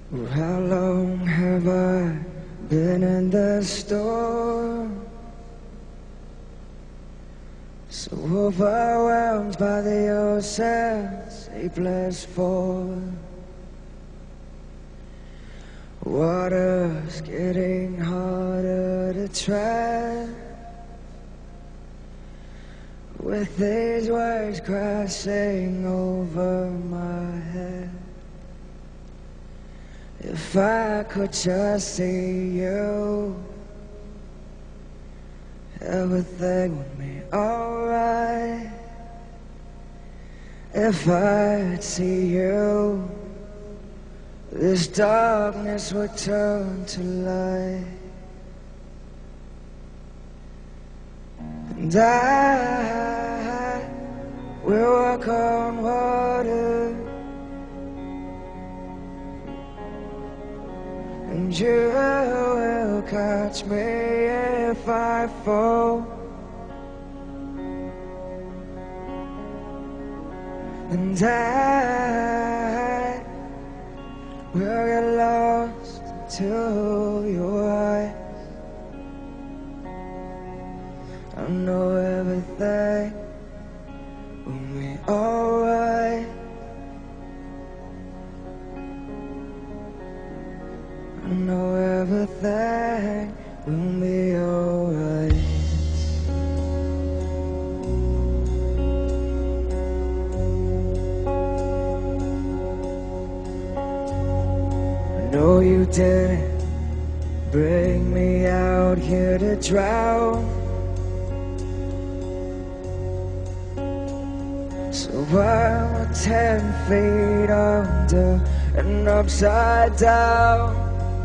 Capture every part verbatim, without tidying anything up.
How long have I been in the storm? So overwhelmed by the ocean's sleepless fall. Water's getting harder to tread, with these waves crashing over my head. If I could just see you, everything would be alright. If I'd see you, this darkness would turn to light. And I will walk on water, and you will catch me if I fall. And I will get lost into your eyes. I know everything will be alright. I know everything will be alright. I know you didn't bring me out here to drown, so I'm ten feet under and upside down.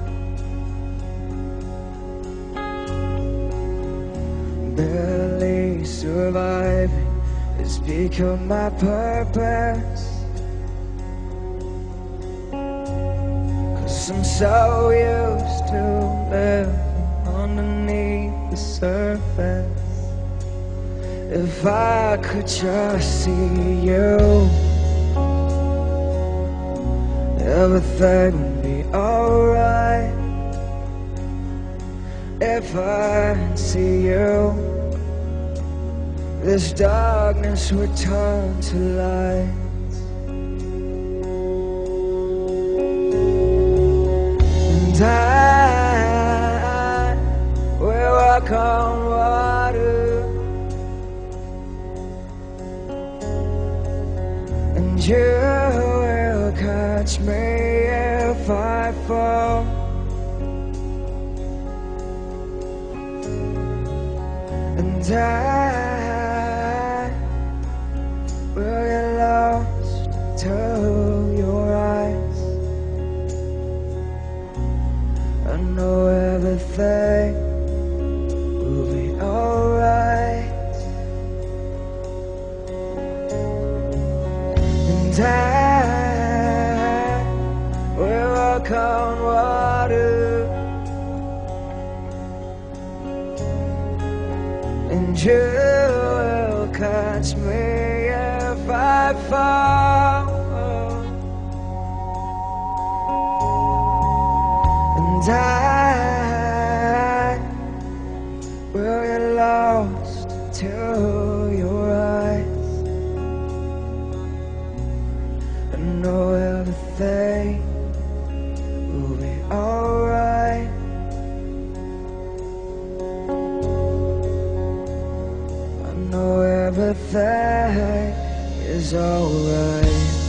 Barely surviving has become my purpose, 'cause I'm so used to living underneath the surface. If I could just see you, everything would be alright. If I see you, this darkness would turn to light. And I will walk on water, and you will catch me if I fall. And I will get lost to your eyes. I know everything will be alright. And I will walk on water, and you will catch me if I fall. And I will get lost to your eyes. I know everything will be alright. I know everything is alright.